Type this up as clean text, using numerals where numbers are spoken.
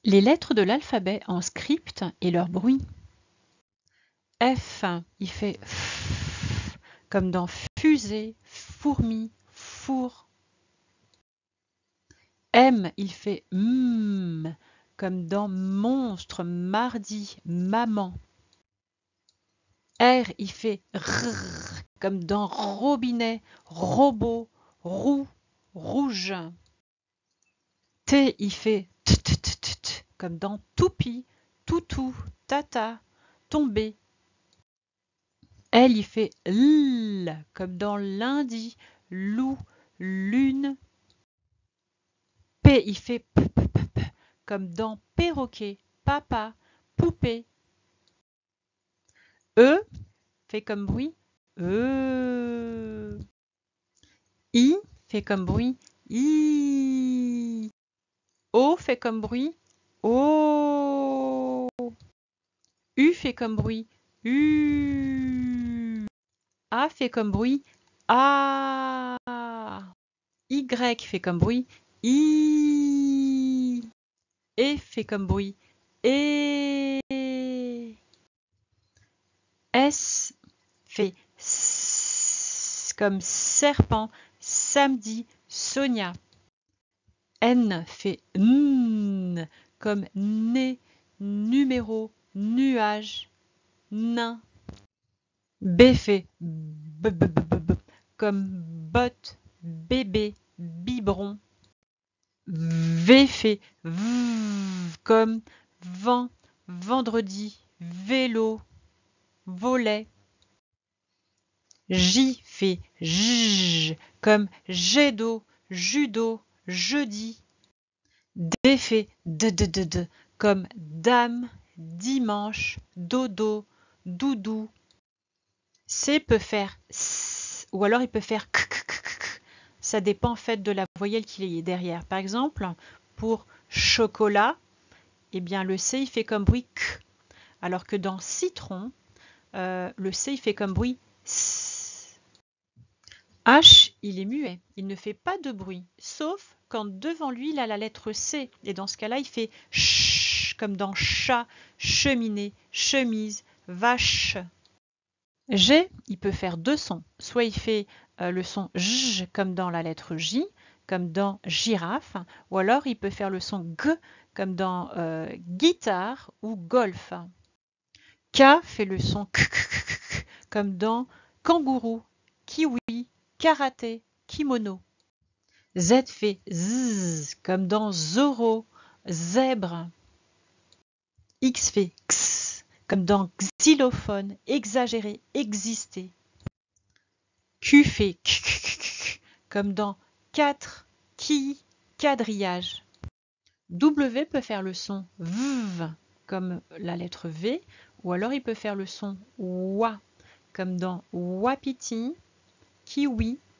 Les lettres de l'alphabet en script et leur bruit. F, il fait F, comme dans fusée, fourmi, four. M, il fait M, comme dans monstre, mardi, maman. R, il fait R, comme dans robinet, robot, roux, rouge. T, il fait T, T, T, T, T, comme dans toupie, toutou, tata, tomber. L, il fait L, comme dans lundi, loup, lune. P, il fait P, P, P, P, comme dans perroquet, papa, poupée. E, fait comme bruit I, fait comme bruit I. O, fait comme bruit O. U, fait comme bruit U. A, fait comme bruit A. Y, fait comme bruit I. E, fait comme bruit E. S, fait S, comme serpent, samedi, Sonia. N, fait N, comme nez, numéro, nuage, nain. B, fait B, B, B, B, B, comme botte, bébé, biberon. V, fait V, comme vent, vendredi, vélo, volet. J, fait J, comme jet d'eau, judo, jeudi. D, fait D, D, D, D, comme dame, dimanche, dodo, doudou. C peut faire S, ou alors il peut faire K, K, K, K. Ça dépend en fait de la voyelle qu'il est derrière. Par exemple, pour chocolat, eh bien le C il fait comme bruit K, alors que dans citron, le C il fait comme bruit S. H, il est muet, il ne fait pas de bruit, sauf quand devant lui il a la lettre C, et dans ce cas-là il fait ch, comme dans chat, cheminée, chemise, vache. G, il peut faire deux sons, soit il fait le son J comme dans la lettre J, comme dans girafe, ou alors il peut faire le son G comme dans guitare ou golf. K fait le son K, K, K, K, comme dans kangourou, kiwi, karaté, kimono. Z fait Z comme dans Zorro, zèbre. X fait X comme dans xylophone, exagéré, exister. Q fait K, K, K, K, comme dans 4, quilles, quadrillage. W peut faire le son V comme la lettre V, ou alors il peut faire le son WA comme dans wapiti, kiwi,